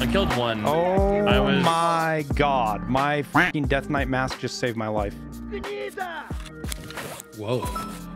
I killed one. Oh was... my god. My freaking Death Knight mask just saved my life. Whoa.